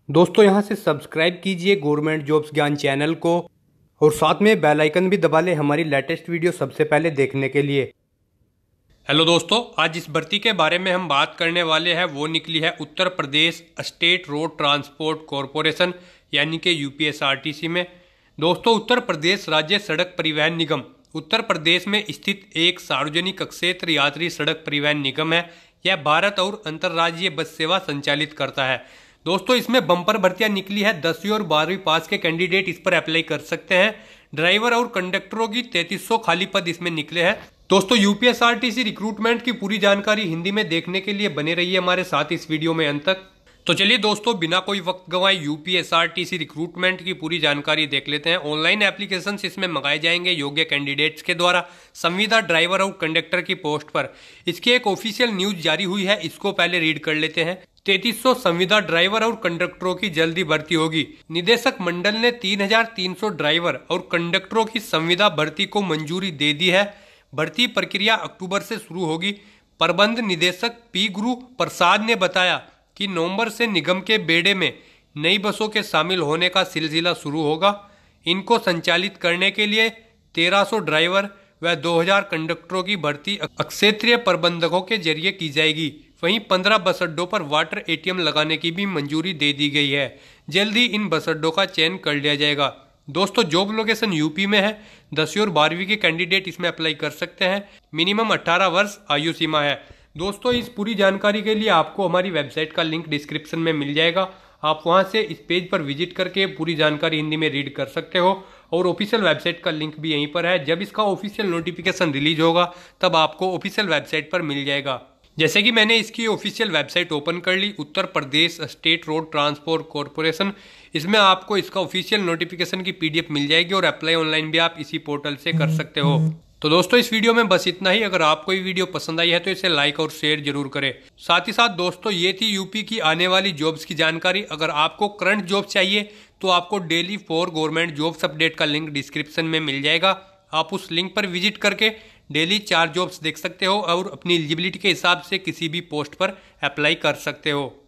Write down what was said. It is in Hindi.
दोस्तों यहाँ से सब्सक्राइब कीजिए गवर्नमेंट जॉब्स ज्ञान चैनल को और साथ में बेल आइकन भी दबा लें हमारी लेटेस्ट वीडियो सबसे पहले देखने के लिए। हेलो दोस्तों, आज इस भर्ती के बारे में हम बात करने वाले हैं वो निकली है Uttar Pradesh state road transport corporation यानी कि यूपीएसआरटीसी में। दोस्तों, उत्तर प्रदेश राज्य सड़क परिवहन निगम उत्तर प्रदेश में स्थित एक सार्वजनिक क्षेत्र यात्री सड़क परिवहन निगम है। यह भारत और अंतर्राज्यीय बस सेवा संचालित करता है। दोस्तों, इसमें बम्पर भर्तियां निकली है। 10वीं और 12वीं पास के कैंडिडेट इस पर अप्लाई कर सकते हैं। ड्राइवर और कंडक्टरों की 3300 खाली पद इसमें निकले हैं। दोस्तों, यूपीएसआरटीसी रिक्रूटमेंट की पूरी जानकारी हिंदी में देखने के लिए बने रहिए हमारे साथ इस वीडियो में अंत तक। तो चलिए दोस्तों, बिना कोई वक्त गंवाए यूपीएसआरटीसी रिक्रूटमेंट की पूरी जानकारी देख लेते हैं। ऑनलाइन एप्लीकेशन इसमें मंगाए जाएंगे योग्य कैंडिडेट्स के द्वारा संविदा ड्राइवर और कंडक्टर की पोस्ट पर। इसकी एक ऑफिशियल न्यूज जारी हुई है, इसको पहले रीड कर लेते हैं। 3300 संविदा ड्राइवर और कंडक्टरों की जल्दी भर्ती होगी। निदेशक मंडल ने 3300 ड्राइवर और कंडक्टरों की संविदा भर्ती को मंजूरी दे दी है। भर्ती प्रक्रिया अक्टूबर से शुरू होगी। प्रबंध निदेशक पी गुरु प्रसाद ने बताया कि नवंबर से निगम के बेड़े में नई बसों के शामिल होने का सिलसिला शुरू होगा। इनको संचालित करने के लिए 1300 ड्राइवर व 2000 कंडक्टरों की भर्ती क्षेत्रीय प्रबंधकों के जरिए की जाएगी। वहीं 15 बस अड्डों पर वाटर एटीएम लगाने की भी मंजूरी दे दी गई है। जल्द ही इन बस अड्डों का चयन कर लिया जाएगा। दोस्तों, जॉब लोकेशन यूपी में है। 10वीं और 12वीं के कैंडिडेट इसमें अप्लाई कर सकते हैं। मिनिमम 18 वर्ष आयु सीमा है। दोस्तों, इस पूरी जानकारी के लिए आपको हमारी वेबसाइट का लिंक डिस्क्रिप्शन में मिल जाएगा। आप वहां से इस पेज पर विजिट करके पूरी जानकारी हिंदी में रीड कर सकते हो और ऑफिशियल वेबसाइट का लिंक भी यहीं पर है। जब इसका ऑफिशियल नोटिफिकेशन रिलीज होगा तब आपको ऑफिशियल वेबसाइट पर मिल जाएगा। जैसे कि मैंने इसकी ऑफिशियल वेबसाइट ओपन कर ली, Uttar Pradesh state road transport corporation. इसमें आपको इसका ऑफिशियल नोटिफिकेशन की पीडीएफ मिल जाएगी और अप्लाई ऑनलाइन भी आप इसी पोर्टल से कर सकते हो। तो दोस्तों, इस वीडियो में बस इतना ही। अगर आपको ये वीडियो पसंद आई है तो इसे लाइक और शेयर जरूर करें। साथ ही साथ दोस्तों, ये थी यूपी की आने वाली जॉब्स की जानकारी। अगर आपको करंट जॉब चाहिए तो आपको डेली 4 गवर्नमेंट जॉब्स अपडेट का लिंक डिस्क्रिप्शन में मिल जाएगा। आप उस लिंक पर विजिट करके डेली 4 जॉब्स देख सकते हो और अपनी एलिजिबिलिटी के हिसाब से किसी भी पोस्ट पर अप्लाई कर सकते हो।